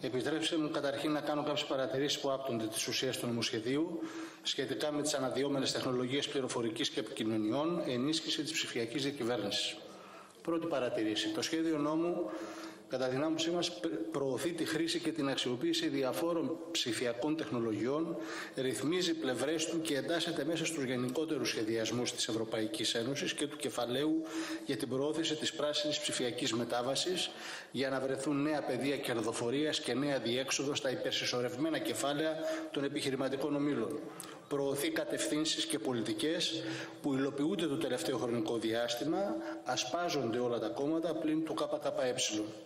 Επιτρέψτε μου καταρχήν να κάνω κάποιες παρατηρήσεις που άπτονται της ουσίας του νομοσχεδίου σχετικά με τις αναδυόμενες τεχνολογίες πληροφορικής και επικοινωνιών, ενίσχυση της ψηφιακής διακυβέρνησης. Πρώτη παρατηρήση. Το σχέδιο νόμου, κατά την άποψή μας, προωθεί τη χρήση και την αξιοποίηση διαφόρων ψηφιακών τεχνολογιών, ρυθμίζει πλευρές του και εντάσσεται μέσα στους γενικότερους σχεδιασμούς της Ευρωπαϊκής Ένωσης και του κεφαλαίου για την προώθηση της πράσινης ψηφιακής μετάβασης, για να βρεθούν νέα πεδία κερδοφορίας και νέα διέξοδο στα υπερσυσσωρευμένα κεφάλαια των επιχειρηματικών ομίλων. Προωθεί κατευθύνσεις και πολιτικές που υλοποιούνται το τελευταίο χρονικό διάστημα, ασπάζονται όλα τα κόμματα πλην του ΚΚΕ.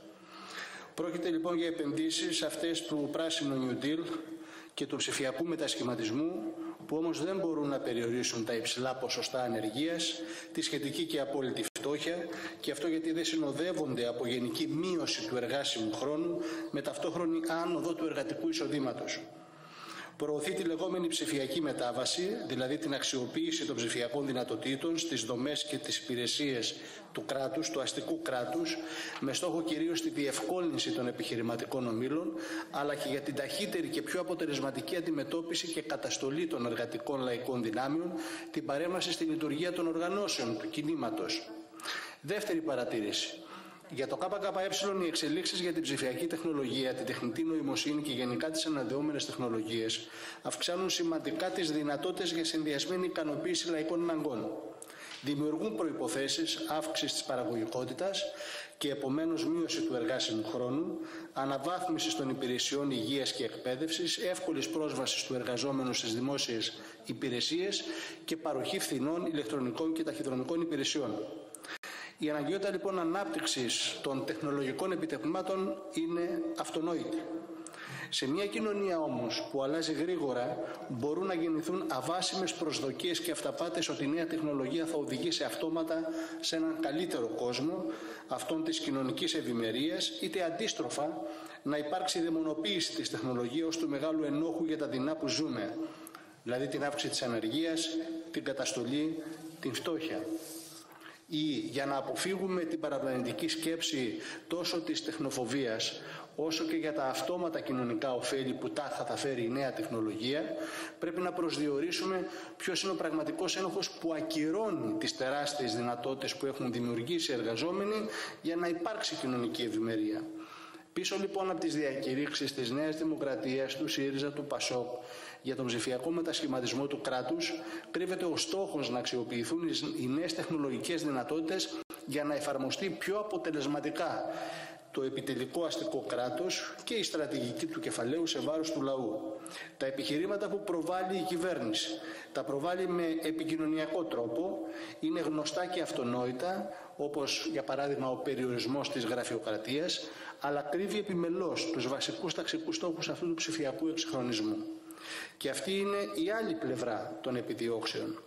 Πρόκειται λοιπόν για επενδύσεις αυτές του πράσινου New Deal και του ψηφιακού μετασχηματισμού, που όμως δεν μπορούν να περιορίσουν τα υψηλά ποσοστά ανεργίας, τη σχετική και απόλυτη φτώχεια, και αυτό γιατί δεν συνοδεύονται από γενική μείωση του εργάσιμου χρόνου με ταυτόχρονη άνοδο του εργατικού εισοδήματος. Προωθεί τη λεγόμενη ψηφιακή μετάβαση, δηλαδή την αξιοποίηση των ψηφιακών δυνατοτήτων στις δομές και τις υπηρεσίες του κράτους, του αστικού κράτους, με στόχο κυρίως τη διευκόλυνση των επιχειρηματικών ομίλων, αλλά και για την ταχύτερη και πιο αποτελεσματική αντιμετώπιση και καταστολή των εργατικών λαϊκών δυνάμεων, την παρέμβαση στη λειτουργία των οργανώσεων του κινήματος. Δεύτερη παρατήρηση. Για το ΚΚΕ, οι εξελίξεις για την ψηφιακή τεχνολογία, την τεχνητή νοημοσύνη και γενικά τις αναδυόμενες τεχνολογίες αυξάνουν σημαντικά τις δυνατότητες για συνδυασμένη ικανοποίηση λαϊκών αναγκών. Δημιουργούν προϋποθέσεις αύξησης της παραγωγικότητας και επομένως μείωση του εργάσιμου χρόνου, αναβάθμισης των υπηρεσιών υγείας και εκπαίδευσης, εύκολης πρόσβασης του εργαζόμενου στις δημόσιες υπηρεσίες και παροχή φθηνών ηλεκτρονικών και ταχυδρομικών υπηρεσιών. Η αναγκαιότητα λοιπόν ανάπτυξης των τεχνολογικών επιτευγμάτων είναι αυτονόητη. Σε μια κοινωνία όμως που αλλάζει γρήγορα, μπορούν να γεννηθούν αβάσιμες προσδοκίες και αυταπάτες ότι η νέα τεχνολογία θα οδηγήσει αυτόματα σε έναν καλύτερο κόσμο, αυτόν της κοινωνικής ευημερίας, είτε αντίστροφα να υπάρξει δαιμονοποίηση της τεχνολογίας ως του μεγάλου ενόχου για τα δεινά που ζούμε, δηλαδή την αύξηση της ανεργίας, την καταστολή, την φτώχεια. Ή για να αποφύγουμε την παραπλανητική σκέψη τόσο της τεχνοφοβίας όσο και για τα αυτόματα κοινωνικά ωφέλη που τάχα θα φέρει η νέα τεχνολογία, πρέπει να προσδιορίσουμε ποιος είναι ο πραγματικός ένοχος που ακυρώνει τις τεράστιες δυνατότητες που έχουν δημιουργήσει οι εργαζόμενοι για να υπάρξει κοινωνική ευημερία. Πίσω λοιπόν από τις διακηρύξεις της Νέας Δημοκρατίας, του ΣΥΡΙΖΑ, του ΠΑΣΟΚ για τον ψηφιακό μετασχηματισμό του κράτους, κρύβεται ο στόχος να αξιοποιηθούν οι νέες τεχνολογικές δυνατότητες για να εφαρμοστεί πιο αποτελεσματικά το επιτελικό αστικό κράτος και η στρατηγική του κεφαλαίου σε βάρος του λαού. Τα επιχειρήματα που προβάλλει η κυβέρνηση, τα προβάλλει με επικοινωνιακό τρόπο, είναι γνωστά και αυτονόητα, όπως για παράδειγμα ο περιορισμός της γραφειοκρατίας, αλλά κρύβει επιμελώς τους βασικούς ταξικούς στόχους αυτού του ψηφιακού εξυγχρονισμού. Και αυτή είναι η άλλη πλευρά των επιδιώξεων.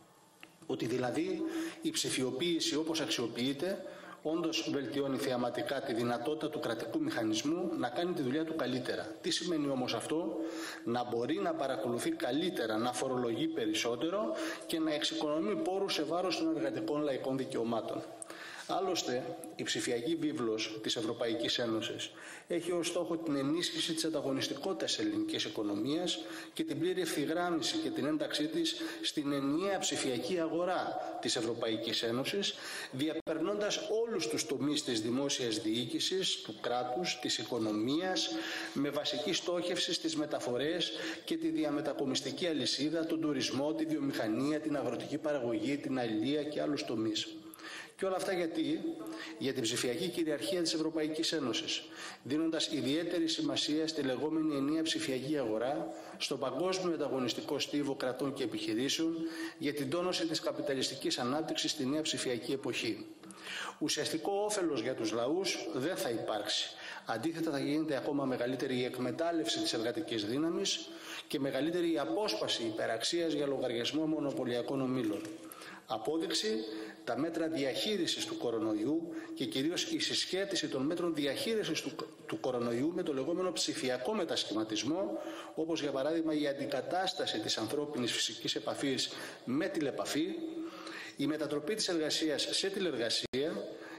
Ότι δηλαδή η ψηφιοποίηση όπως αξιοποιείται όντως βελτιώνει θεαματικά τη δυνατότητα του κρατικού μηχανισμού να κάνει τη δουλειά του καλύτερα. Τι σημαίνει όμως αυτό? Να μπορεί να παρακολουθεί καλύτερα, να φορολογεί περισσότερο και να εξοικονομεί πόρους σε βάρος των εργατικών λαϊκών δικαιωμάτων. Άλλωστε, η ψηφιακή βίβλος της Ευρωπαϊκής Ένωσης έχει ως στόχο την ενίσχυση της ανταγωνιστικότητας της ελληνικής οικονομίας και την πλήρη ευθυγράμμιση και την ένταξή της στην ενιαία ψηφιακή αγορά της Ευρωπαϊκής Ένωσης, διαπερνώντας όλους τους τομείς της δημόσιας διοίκησης, του κράτους, της οικονομίας, με βασική στόχευση στις μεταφορές και τη διαμετακομιστική αλυσίδα, τον τουρισμό, τη βιομηχανία, την αγροτική παραγωγή, την αλληλεία και άλλους τομείς. Και όλα αυτά γιατί? Για την ψηφιακή κυριαρχία της Ευρωπαϊκής Ένωσης, δίνοντας ιδιαίτερη σημασία στη λεγόμενη ενιαία ψηφιακή αγορά, στον παγκόσμιο ανταγωνιστικό στίβο κρατών και επιχειρήσεων, για την τόνωση της καπιταλιστικής ανάπτυξης στη νέα ψηφιακή εποχή. Ουσιαστικό όφελος για τους λαούς δεν θα υπάρξει. Αντίθετα, θα γίνεται ακόμα μεγαλύτερη η εκμετάλλευση της εργατικής δύναμης και μεγαλύτερη η απόσπαση υπεραξίας για λογαριασμό μονοπωλιακών ομίλων. Απόδειξη, τα μέτρα διαχείρισης του κορονοϊού και κυρίως η συσχέτιση των μέτρων διαχείρισης του κορονοϊού με το λεγόμενο ψηφιακό μετασχηματισμό, όπως για παράδειγμα η αντικατάσταση της ανθρώπινης φυσικής επαφής με τηλεπαφή, η μετατροπή της εργασίας σε τηλεργασία,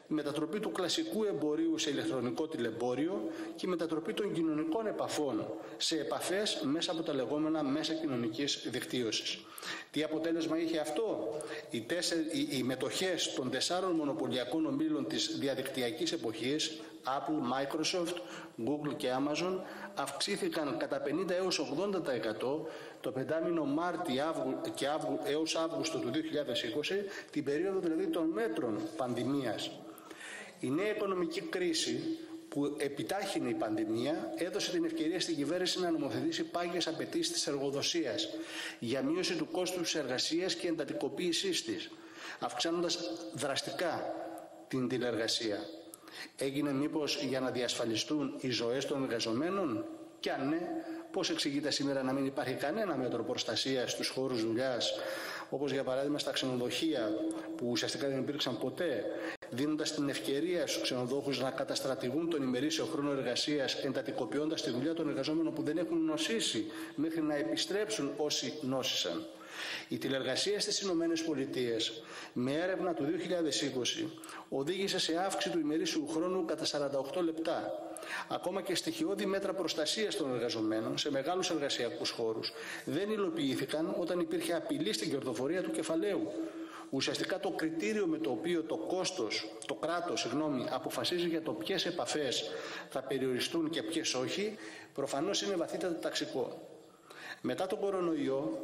η μετατροπή του κλασικού εμπορίου σε ηλεκτρονικό τηλεμπόριο και η μετατροπή των κοινωνικών επαφών σε επαφές μέσα από τα λεγόμενα μέσα κοινωνικής δικτύωσης. Τι αποτέλεσμα είχε αυτό? Οι μετοχές των 4 μονοπωλιακών ομίλων της διαδικτυακής εποχής, Apple, Microsoft, Google και Amazon, αυξήθηκαν κατά 50 έως 80% το πεντάμινο έως Αύγουστο του 2020, την περίοδο δηλαδή των μέτρων πανδημίας. Η νέα οικονομική κρίση που επιτάχυνε η πανδημία έδωσε την ευκαιρία στην κυβέρνηση να νομοθετήσει πάγιες απαιτήσεις της εργοδοσίας για μείωση του κόστους της εργασίας και εντατικοποίησής της, αυξάνοντας δραστικά την τηλεργασία. Έγινε μήπως για να διασφαλιστούν οι ζωές των εργαζομένων? Και αν ναι, πώς εξηγείται σήμερα να μην υπάρχει κανένα μέτρο προστασίας στους χώρους δουλειάς, όπως για παράδειγμα στα ξενοδοχεία που ουσιαστικά δεν υπήρξαν ποτέ, δίνοντας την ευκαιρία στους ξενοδόχους να καταστρατηγούν τον ημερήσιο χρόνο εργασίας, εντατικοποιώντας τη δουλειά των εργαζόμενων που δεν έχουν νοσήσει μέχρι να επιστρέψουν όσοι νόσησαν. Η τηλεργασία στις Ηνωμένες Πολιτείες με έρευνα του 2020 οδήγησε σε αύξηση του ημερήσιου χρόνου κατά 48 λεπτά. Ακόμα και στοιχειώδη μέτρα προστασίας των εργαζομένων σε μεγάλους εργασιακούς χώρους δεν υλοποιήθηκαν όταν υπήρχε απειλή στην κερδοφορία του κεφαλαίου. Ουσιαστικά το κριτήριο με το οποίο το κράτος αποφασίζει για το ποιες επαφές θα περιοριστούν και ποιες όχι, προφανώς είναι βαθύτατα ταξικό. Μετά τον κορονοϊό,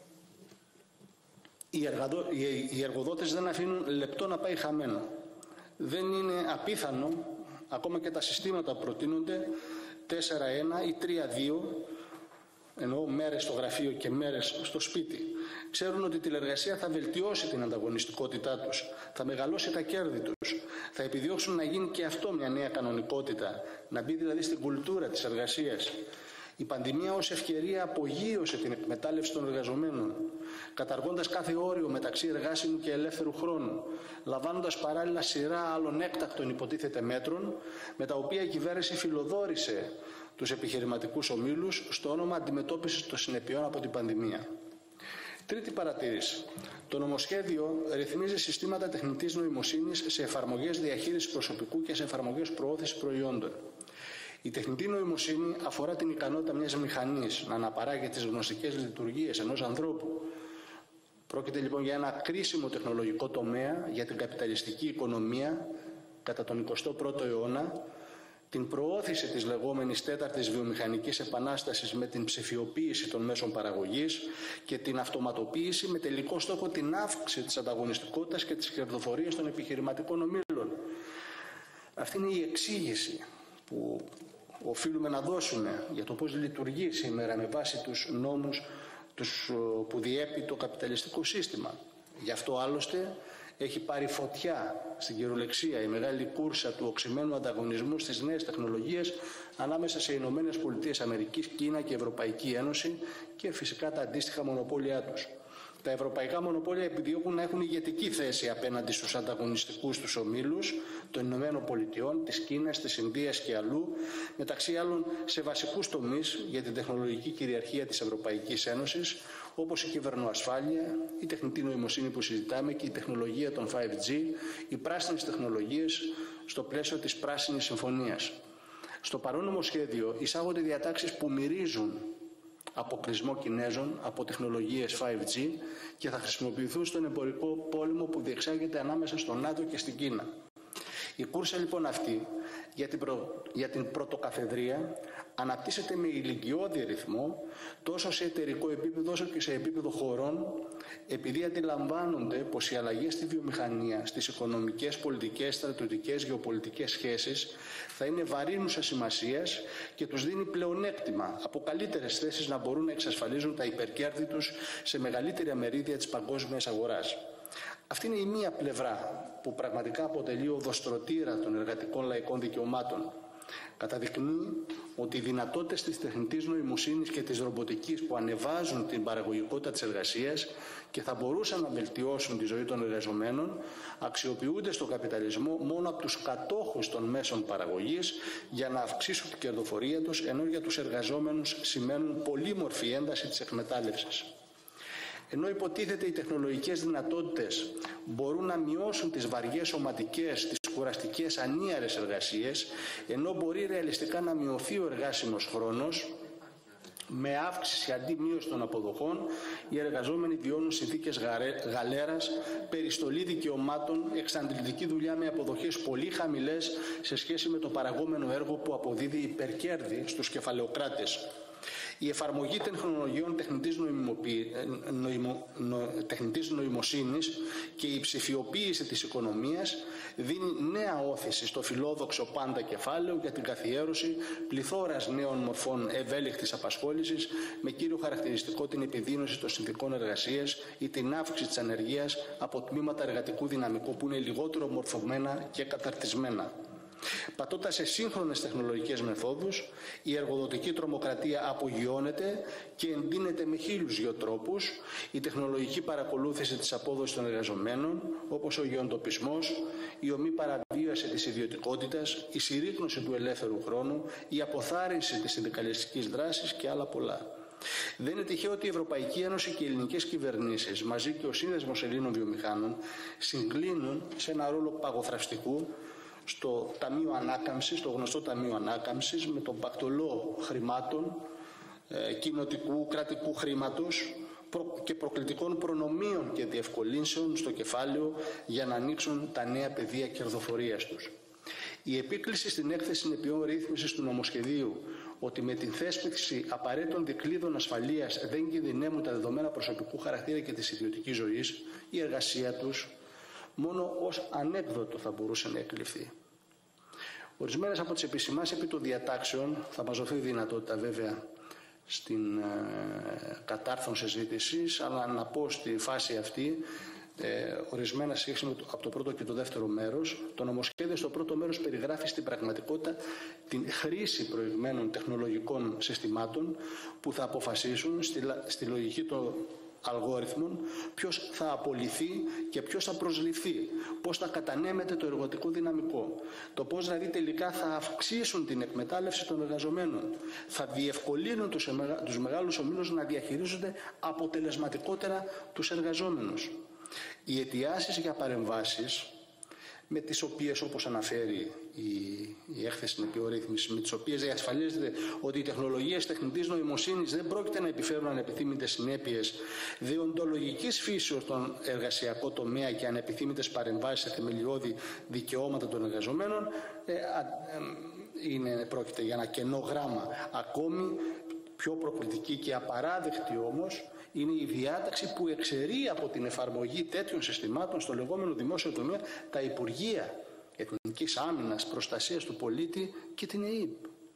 οι εργοδότες δεν αφήνουν λεπτό να πάει χαμένο. Δεν είναι απίθανο, ακόμα και τα συστήματα που προτείνονται, 4-1 ή 3-2, εννοώ μέρες στο γραφείο και μέρες στο σπίτι. Ξέρουν ότι η τηλεργασία θα βελτιώσει την ανταγωνιστικότητά τους, θα μεγαλώσει τα κέρδη τους, θα επιδιώξουν να γίνει και αυτό μια νέα κανονικότητα, να μπει δηλαδή στην κουλτούρα της εργασίας. Η πανδημία ως ευκαιρία απογείωσε την εκμετάλλευση των εργαζομένων, καταργώντας κάθε όριο μεταξύ εργάσιμου και ελεύθερου χρόνου, λαμβάνοντας παράλληλα σειρά άλλων έκτακτων υποτίθεται μέτρων, με τα οποία η κυβέρνηση φιλοδόρησε τους επιχειρηματικούς ομίλους στο όνομα αντιμετώπισης των συνεπειών από την πανδημία. Τρίτη παρατήρηση. Το νομοσχέδιο ρυθμίζει συστήματα τεχνητής νοημοσύνης σε εφαρμογές διαχείρισης προσωπικού και σε εφαρμογές προώθησης προϊόντων. Η τεχνητή νοημοσύνη αφορά την ικανότητα μιας μηχανής να αναπαράγει τις γνωστικές λειτουργίες ενός ανθρώπου. Πρόκειται λοιπόν για ένα κρίσιμο τεχνολογικό τομέα για την καπιταλιστική οικονομία κατά τον 21ο αιώνα, την προώθηση της λεγόμενης τέταρτης βιομηχανικής επανάστασης με την ψηφιοποίηση των μέσων παραγωγής και την αυτοματοποίηση με τελικό στόχο την αύξηση της ανταγωνιστικότητας και της κερδοφορίας των επιχειρηματικών ομίλων. Αυτή είναι η εξήγηση που οφείλουμε να δώσουμε για το πώς λειτουργεί σήμερα με βάση τους νόμους που διέπει το καπιταλιστικό σύστημα. Γι' αυτό άλλωστε έχει πάρει φωτιά στην κυριολεξία η μεγάλη κούρσα του οξυμένου ανταγωνισμού στις νέες τεχνολογίες ανάμεσα σε Ηνωμένες Πολιτείες Αμερικής, Κίνα και Ευρωπαϊκή Ένωση και φυσικά τα αντίστοιχα μονοπόλια τους. Τα ευρωπαϊκά μονοπόλια επιδιώκουν να έχουν ηγετική θέση απέναντι στους ανταγωνιστικούς τους ομίλους των Ηνωμένων Πολιτειών, της Κίνας, της Ινδίας και αλλού, μεταξύ άλλων σε βασικούς τομείς για την τεχνολογική κυριαρχία της Ευρωπαϊκής Ένωσης, όπως η κυβερνοασφάλεια, η τεχνητή νοημοσύνη που συζητάμε και η τεχνολογία των 5G, οι πράσινες τεχνολογίες στο πλαίσιο της Πράσινης Συμφωνίας. Στο παρόν νομοσχέδιο εισάγονται διατάξεις που μυρίζουν αποκλεισμό Κινέζων από τεχνολογίες 5G και θα χρησιμοποιηθούν στον εμπορικό πόλεμο που διεξάγεται ανάμεσα στον ΝΑΤΟ και στην Κίνα. Η κούρσα λοιπόν αυτή για την πρωτοκαθεδρία αναπτύσσεται με ηλικιώδη ρυθμό τόσο σε εταιρικό επίπεδο όσο και σε επίπεδο χωρών, επειδή αντιλαμβάνονται πως οι αλλαγές στη βιομηχανία, στις οικονομικές, πολιτικές, στρατιωτικές, γεωπολιτικές σχέσεις θα είναι βαρύνουσα σημασίας και τους δίνει πλεονέκτημα από καλύτερες θέσεις να μπορούν να εξασφαλίζουν τα υπερκέρδη τους σε μεγαλύτερη μερίδια της παγκόσμιας αγοράς. Αυτή είναι η μία πλευρά που πραγματικά αποτελεί οδοστρωτήρα των εργατικών λαϊκών δικαιωμάτων. Καταδεικνύει ότι οι δυνατότητες της τεχνητής νοημοσύνης και της ρομποτικής που ανεβάζουν την παραγωγικότητα της εργασίας και θα μπορούσαν να βελτιώσουν τη ζωή των εργαζομένων αξιοποιούνται στον καπιταλισμό μόνο από τους κατόχους των μέσων παραγωγής για να αυξήσουν την κερδοφορία τους, ενώ για τους εργαζόμενους σημαίνουν πολύμορφη ένταση της εκμετάλλευσης. Ενώ υποτίθεται οι τεχνολογικές δυνατότητες μπορούν να μειώσουν τις βαριές σωματικές, τις κουραστικές, ανίαρες εργασίες, ενώ μπορεί ρεαλιστικά να μειωθεί ο εργάσιμος χρόνος, με αύξηση αντί μείωση των αποδοχών, οι εργαζόμενοι βιώνουν συνθήκες γαλέρας, περιστολή δικαιωμάτων, εξαντλητική δουλειά με αποδοχές πολύ χαμηλές σε σχέση με το παραγόμενο έργο που αποδίδει υπερκέρδη στους κεφαλαιοκράτες. Η εφαρμογή τεχνολογιών τεχνητής νοημοσύνης και η ψηφιοποίηση της οικονομίας δίνει νέα όθηση στο φιλόδοξο πάντα κεφάλαιο για την καθιέρωση πληθώρας νέων μορφών ευέλικτης απασχόλησης, με κύριο χαρακτηριστικό την επιδείνωση των συνθηκών εργασίας ή την αύξηση της ανεργίας από τμήματα εργατικού δυναμικού που είναι λιγότερο μορφωμένα και καταρτισμένα. Πατώντας σε σύγχρονες τεχνολογικές μεθόδους, η εργοδοτική τρομοκρατία απογειώνεται και εντείνεται με 1002 τρόπους. Η τεχνολογική παρακολούθηση της απόδοσης των εργαζομένων, όπως ο γεωντοπισμός, η ομή παραβίαση της ιδιωτικότητας, η συρρίκνωση του ελεύθερου χρόνου, η αποθάρρυνση της συνδικαλιστικής δράσης και άλλα πολλά. Δεν είναι τυχαίο ότι η Ευρωπαϊκή Ένωση και οι ελληνικές κυβερνήσεις, μαζί και ο Σύνδεσμος Ελλήνων Βιομηχάνων, συγκλίνουν σε ένα ρόλο παγοθραυστικού στο Ταμείο Ανάκαμψης, το γνωστό Ταμείο Ανάκαμψης, με τον πακτολό χρημάτων, κοινοτικού, κρατικού χρήματος και προκλητικών προνομίων και διευκολύνσεων στο κεφάλαιο για να ανοίξουν τα νέα πεδία κερδοφορίας τους. Η επίκληση στην έκθεση συνεπειών ρύθμισης του νομοσχεδίου ότι με την θέσπιση απαραίτητων δικλείδων ασφαλείας δεν κινδυνεύουν τα δεδομένα προσωπικού χαρακτήρα και της ιδιωτικής ζωής, η εργασία τους, μόνο ως ανέκδοτο θα μπορούσε να εκλειφθεί. Ορισμένες από τις επισημάνσεις επί των διατάξεων, θα μας δοθεί δυνατότητα βέβαια στην κατάρθρον συζήτησης, αλλά να πω στη φάση αυτή ορισμένα σχέση από το πρώτο και το δεύτερο μέρος. Το νομοσχέδιο στο πρώτο μέρος περιγράφει στην πραγματικότητα την χρήση προηγμένων τεχνολογικών συστημάτων που θα αποφασίσουν στη λογική των αλγόριθμων ποιος θα απολυθεί και ποιος θα προσληφθεί, πώς θα κατανέμεται το εργατικό δυναμικό, το πώς δηλαδή τελικά θα αυξήσουν την εκμετάλλευση των εργαζομένων, θα διευκολύνουν τους μεγάλους ομίλους να διαχειρίζονται αποτελεσματικότερα τους εργαζόμενους. Οι αιτιάσεις για παρεμβάσεις, με τις οποίες, όπως αναφέρει η έκθεση συνεπειών ρύθμισης, με τις οποίες διασφαλίζεται ότι οι τεχνολογίες τεχνητής νοημοσύνης δεν πρόκειται να επιφέρουν ανεπιθύμητες συνέπειες δεοντολογικής φύσεως στον εργασιακό τομέα και ανεπιθύμητες παρεμβάσεις σε θεμελιώδη δικαιώματα των εργαζομένων, πρόκειται για ένα κενό γράμμα. Ακόμη πιο προκλητική και απαράδεκτη όμως είναι η διάταξη που εξαιρεί από την εφαρμογή τέτοιων συστημάτων στο λεγόμενο δημόσιο τομέα τα Υπουργεία Εθνικής Άμυνας, Προστασίας του Πολίτη και την ΕΕΠ.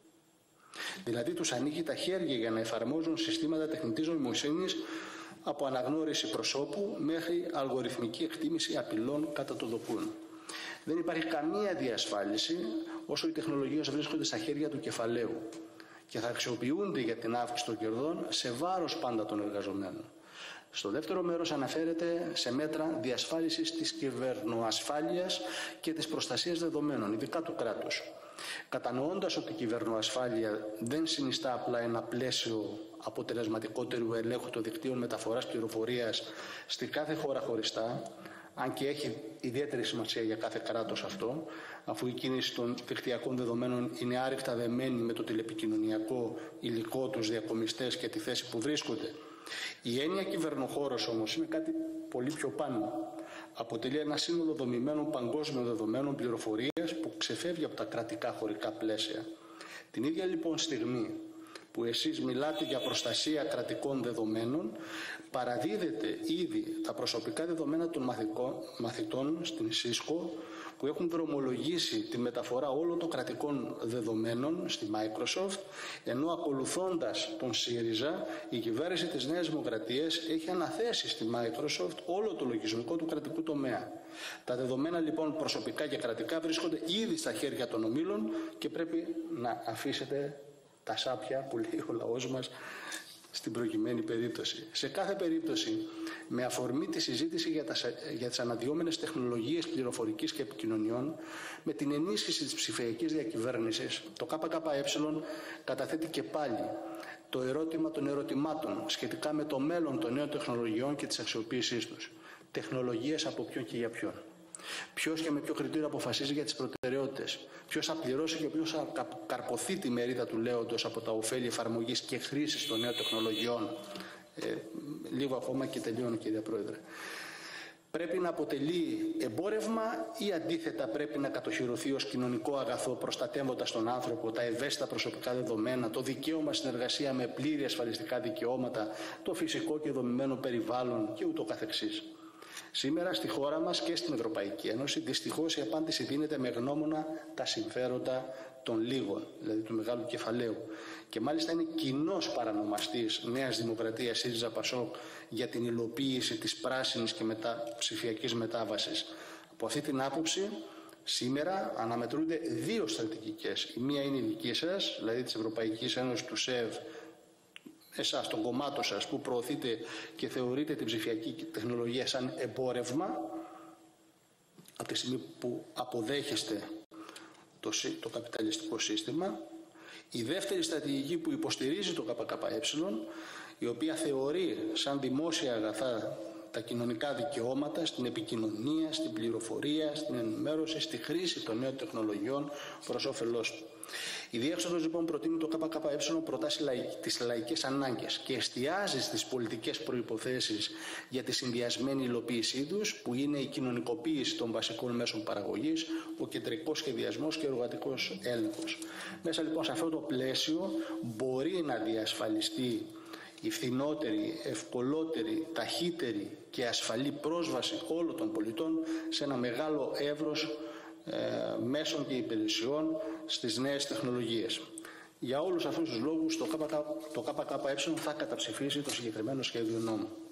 Δηλαδή τους ανοίγει τα χέρια για να εφαρμόζουν συστήματα τεχνητής νοημοσύνης από αναγνώριση προσώπου μέχρι αλγοριθμική εκτίμηση απειλών κατά το δοκούν. Δεν υπάρχει καμία διασφάλιση όσο οι τεχνολογίες βρίσκονται στα χέρια του κεφαλαίου και θα αξιοποιούνται για την αύξηση των κερδών σε βάρος πάντα των εργαζομένων. Στο δεύτερο μέρος αναφέρεται σε μέτρα διασφάλισης της κυβερνοασφάλειας και της προστασίας δεδομένων, ειδικά του κράτους. Κατανοώντας ότι η κυβερνοασφάλεια δεν συνιστά απλά ένα πλαίσιο αποτελεσματικότερου ελέγχου των δικτύων μεταφοράς πληροφορίας στη κάθε χώρα χωριστά, αν και έχει ιδιαίτερη σημασία για κάθε κράτος αυτό, αφού η κίνηση των δικτυακών δεδομένων είναι άρρηκτα δεμένη με το τηλεπικοινωνιακό υλικό, τους διακομιστές και τη θέση που βρίσκονται. Η έννοια κυβερνοχώρος όμως είναι κάτι πολύ πιο πάνω. Αποτελεί ένα σύνολο δομημένων παγκόσμιων δεδομένων πληροφορίας που ξεφεύγει από τα κρατικά χωρικά πλαίσια. Την ίδια λοιπόν στιγμή που εσείς μιλάτε για προστασία κρατικών δεδομένων, παραδίδετε ήδη τα προσωπικά δεδομένα των μαθητών στην ΣΥΣΚΟ που έχουν δρομολογήσει τη μεταφορά όλων των κρατικών δεδομένων στη Microsoft, ενώ ακολουθώντας τον ΣΥΡΙΖΑ, η κυβέρνηση της Νέας Δημοκρατίας έχει αναθέσει στη Microsoft όλο το λογισμικό του κρατικού τομέα. Τα δεδομένα λοιπόν προσωπικά και κρατικά βρίσκονται ήδη στα χέρια των ομίλων και πρέπει να αφήσετε τα σάπια που λέει ο λαός μας στην προκειμένη περίπτωση. Σε κάθε περίπτωση, με αφορμή τη συζήτηση για τις αναδυόμενες τεχνολογίες πληροφορικής και επικοινωνιών, με την ενίσχυση της ψηφιακής διακυβέρνησης, το ΚΚΕ καταθέτει και πάλι το ερώτημα των ερωτημάτων σχετικά με το μέλλον των νέων τεχνολογιών και της αξιοποίησής τους. Τεχνολογίες από ποιον και για ποιον. Ποιος και με ποιο κριτήριο αποφασίζει για τις προτεραιότητες. Ποιος θα πληρώσει και ποιος θα καρποθεί τη μερίδα του λέοντος από τα ωφέλη εφαρμογής και χρήσης των νέων τεχνολογιών. Λίγο ακόμα και τελειώνω, κυρία Πρόεδρε. Πρέπει να αποτελεί εμπόρευμα ή αντίθετα πρέπει να κατοχυρωθεί ως κοινωνικό αγαθό, προστατεύοντας τον άνθρωπο, τα ευαίσθητα προσωπικά δεδομένα, το δικαίωμα στην εργασία με πλήρη ασφαλιστικά δικαιώματα, το φυσικό και δομημένο περιβάλλον και ούτω καθεξής. Σήμερα στη χώρα μας και στην Ευρωπαϊκή Ένωση δυστυχώς η απάντηση δίνεται με γνώμονα τα συμφέροντα των λίγων, δηλαδή του μεγάλου κεφαλαίου. Και μάλιστα είναι κοινός παρανομαστής Νέας Δημοκρατίας ΣΥΡΙΖΑ ΠΑΣΟΚ για την υλοποίηση της πράσινης και ψηφιακής μετάβασης. Από αυτή την άποψη, σήμερα αναμετρούνται δύο στρατηγικές. Η μία είναι η δική σας, δηλαδή της Ευρωπαϊκής Ένωσης, του ΣΕΒ, εσάς, των κομμάτων σας που προωθείτε και θεωρείτε την ψηφιακή τεχνολογία σαν εμπόρευμα, από τη στιγμή που αποδέχεστε το καπιταλιστικό σύστημα. Η δεύτερη στρατηγική που υποστηρίζει το ΚΚΕ, η οποία θεωρεί σαν δημόσια αγαθά τα κοινωνικά δικαιώματα στην επικοινωνία, στην πληροφορία, στην ενημέρωση, στη χρήση των νέων τεχνολογιών προς όφελός του. Η διέξοδος λοιπόν προτείνει το ΚΚΕ προτάσει τις λαϊκές ανάγκες και εστιάζει στις πολιτικές προϋποθέσεις για τη συνδυασμένη υλοποίησή τους, που είναι η κοινωνικοποίηση των βασικών μέσων παραγωγής, ο κεντρικός σχεδιασμός και ο εργατικός έλεγχος. Μέσα λοιπόν σε αυτό το πλαίσιο μπορεί να διασφαλιστεί η φθηνότερη, ευκολότερη, ταχύτερη και ασφαλή πρόσβαση όλων των πολιτών σε ένα μεγάλο εύρος μέσων και υπηρεσιών στις νέες τεχνολογίες. Για όλους αυτούς τους λόγους το ΚΚΕ θα καταψηφίσει το συγκεκριμένο σχέδιο νόμου.